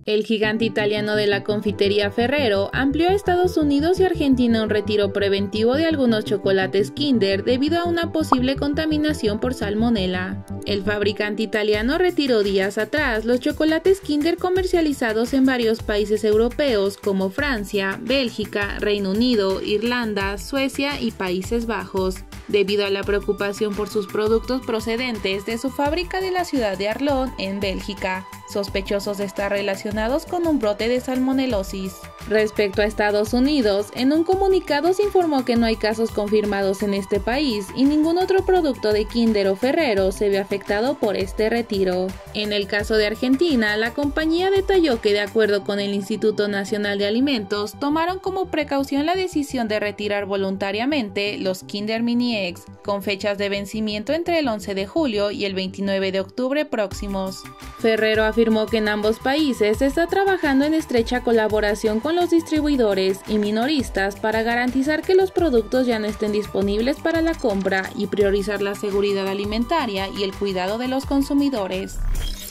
El gigante italiano de la confitería Ferrero amplió a Estados Unidos y Argentina un retiro preventivo de algunos chocolates Kinder debido a una posible contaminación por salmonela. El fabricante italiano retiró días atrás los chocolates Kinder comercializados en varios países europeos como Francia, Bélgica, Reino Unido, Irlanda, Suecia y Países Bajos, debido a la preocupación por sus productos procedentes de su fábrica de la ciudad de Arlon, en Bélgica, sospechosos de estar relacionados con un brote de salmonelosis. Respecto a Estados Unidos, en un comunicado se informó que no hay casos confirmados en este país y ningún otro producto de Kinder o Ferrero se ve afectado por este retiro. En el caso de Argentina, la compañía detalló que de acuerdo con el Instituto Nacional de Alimentos, tomaron como precaución la decisión de retirar voluntariamente los Kinder Mini Eggs, con fechas de vencimiento entre el 11 de julio y el 29 de octubre próximos. Ferrero afirmó que en ambos países se está trabajando en estrecha colaboración con los distribuidores y minoristas para garantizar que los productos ya no estén disponibles para la compra y priorizar la seguridad alimentaria y el cuidado de los consumidores.